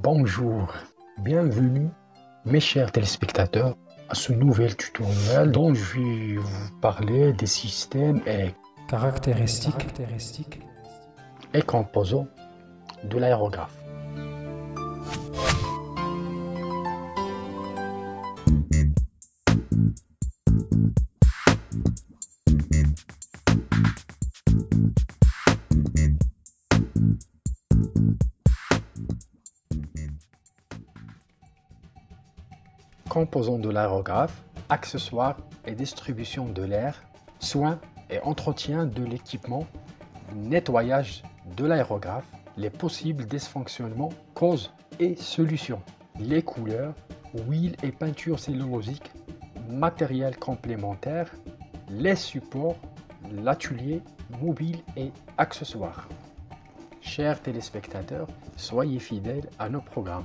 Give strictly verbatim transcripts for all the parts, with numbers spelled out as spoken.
Bonjour, bienvenue mes chers téléspectateurs à ce nouvel tutoriel dont je vais vous parler des systèmes et caractéristiques et composants de l'aérographe. Composants de l'aérographe, accessoires et distribution de l'air, soins et entretien de l'équipement, nettoyage de l'aérographe, les possibles dysfonctionnements, causes et solutions, les couleurs, huiles et peintures cellulosiques, matériel complémentaire, les supports, l'atelier, mobile et accessoires. Chers téléspectateurs, soyez fidèles à nos programmes.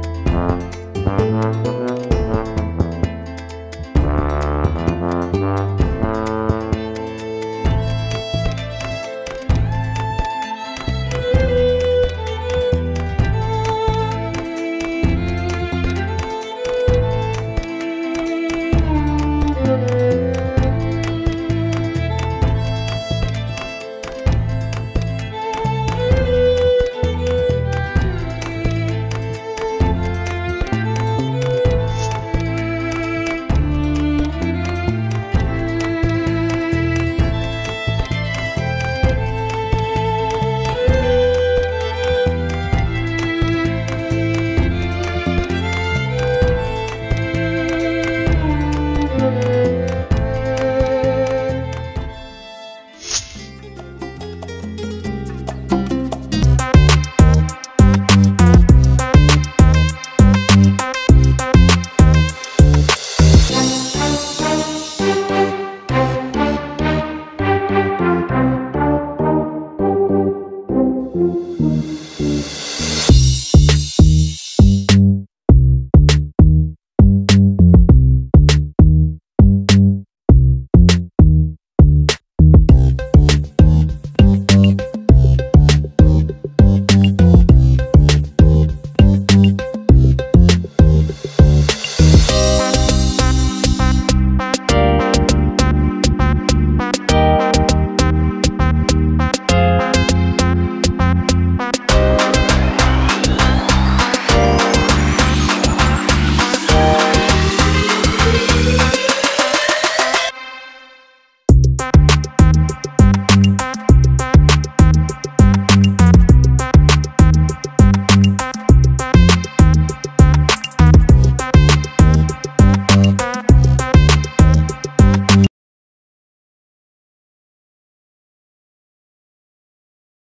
Thank you.